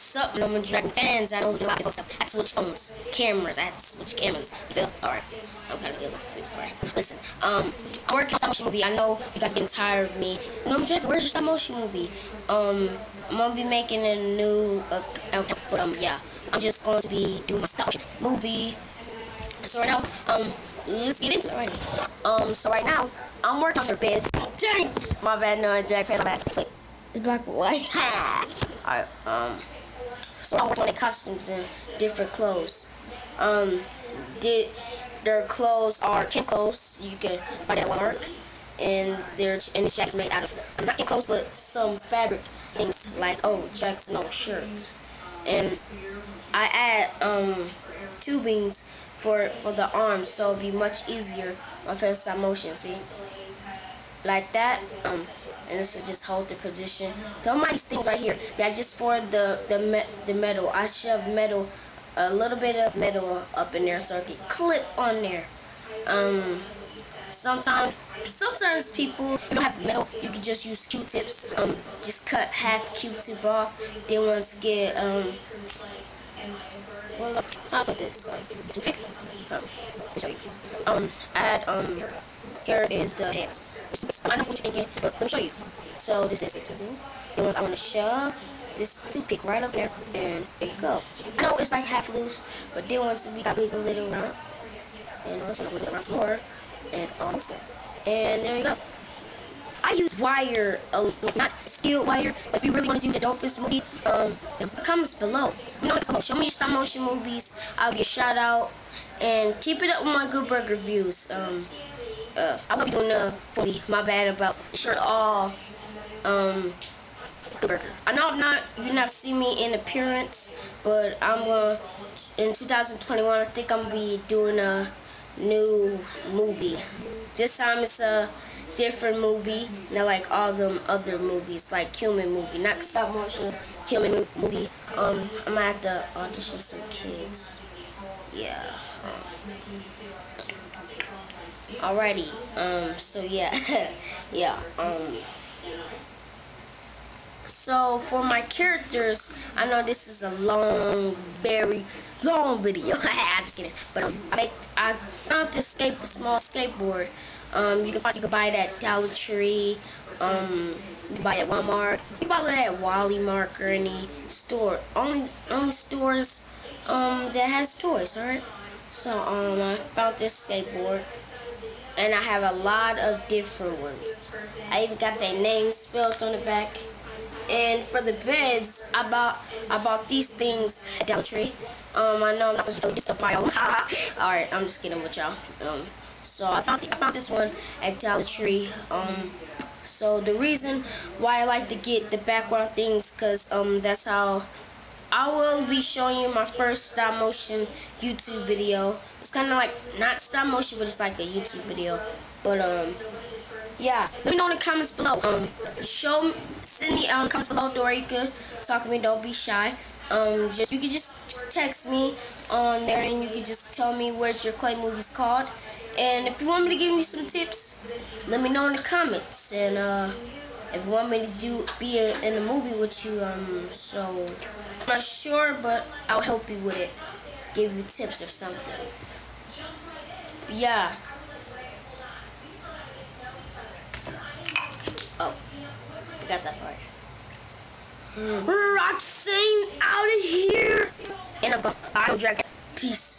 Sup, Norman Dragon fans? I know a lot of people stuff. I had to switch phones, cameras. I had to switch cameras. You feel? Alright. I'm kind of good. Sorry. Listen, I'm working on a stop motion movie. I know you guys are getting tired of me. Norman Dragon, where's your stop motion movie? I'm gonna be making a new but yeah, I'm just going to be doing my stop motion movie. So right now, let's get into it already. So right now, I'm working on their beds. Dang! My bad, no, Jack, my bad. Wait, it's black and white. Alright, so I'm working on their costumes and different clothes. Their clothes are camp clothes. You can find that at Walmart. And this jacket's made out of, not camp clothes, but some fabric things like, jackets and old shirts. And I add, tubings for the arms, so it'll be much easier on first stop motion, see? Like that, and this will just hold the position. Don't mind these things right here. That's just for the metal. I shove metal, a little bit of metal up in there so it can clip on there. Sometimes people, you don't have metal, you can just use Q-tips. Just cut half Q-tip off. Then once get, well, how about this? To pick. Let me show you. Here is the hands. I know what you're thinking, but let me show you. So this is the tool. And once I want to shove this toothpick right up there, and there you go. I know it's like half loose, but then once we got wiggle it around, and also wiggle it around some more, and almost there. And there you go. I use wire, not steel wire. If you really want to do the dopest movie, the comments below. Show me your stop motion movies. I'll give you a shout out. And keep it up with my Good Burger reviews. I will be doing a movie. My bad about the shirt all. Good Burger. I know you're not see me in appearance, but I'm in 2021. I think I'm gonna be doing a new movie. This time it's a different movie, not like all them other movies, like human movie, not stop motion, human movie. I'm gonna have to audition some kids. Yeah. Alrighty. So yeah, yeah. So for my characters, I know this is a long, very long video. I'm just kidding. But I found this small skateboard. You can buy it at Dollar Tree. You can buy it at Walmart. You can buy it at Wally Mark or any store. Only stores that has toys. Alright. So I found this skateboard, and I have a lot of different ones. I even got their names spelled on the back. And for the beds, I bought these things at Dollar Tree. I know I'm not supposed to do this pile. Alright, I'm just kidding with y'all. So I found this one at Dollar Tree. So the reason why I like to get the background things, cause that's how I will be showing you my first stop motion YouTube video. It's kind of like not stop motion, but it's like a YouTube video. But yeah, let me know in the comments below. Send me in the comments below, or you could talk to me. Don't be shy. You can just text me on there, and you can just tell me where's your clay movie's called. And if you want me to give you some tips, let me know in the comments. And if you want me to be in a movie with you, so I'm not sure, but I'll help you with it. Give you tips or something. But yeah. Oh, forgot that part. Roxanne out of here. And I'm Dragon. Peace.